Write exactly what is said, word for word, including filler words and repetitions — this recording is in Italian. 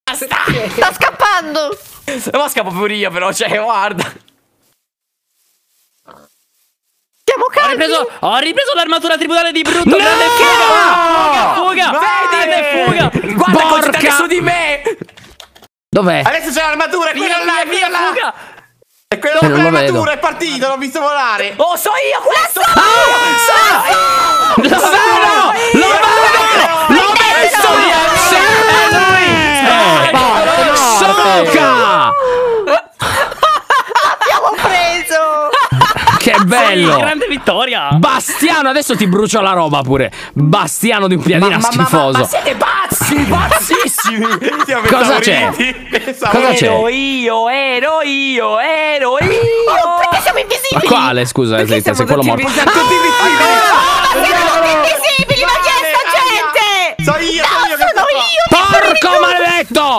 Sta scappando. Ma scappo pure io però, cioè, guarda. Siamo calmi. Ho ripreso, ho ripreso l'armatura tribunale di brutto. No! Grande fuga! Fuga! Fuga! Vedi, fuga! Guarda, Porca! concentrati su di me. Dov'è? Adesso c'è l'armatura, è Via, quello là, via, via via, là. fuga! È quello Eh, con non lo l'armatura, vedo. è partito, l'ho visto volare. Oh, so io questo. Ah! Lo vedo! Lo vedo! L'ho visto! È lui! Soca! L'abbiamo preso. Che bello! Sì, grande vittoria! Bastiano, adesso ti brucio la roba pure. Bastiano di un piadina Ma, ma, ma, schifoso. ma siete pazzi, pazzissimi. Cosa c'è? Cosa c'è? Ero io, ero io, ero io. Oh, perché siamo Ma invisibili? quale? Scusa, Perché Zeta, sei siamo quello tutti morto. siamo tutti invisibili. Ma siamo tutti invisibili, ma chi è sta gente? So io, so No, io che sono sto qua. io. Porco maledetto!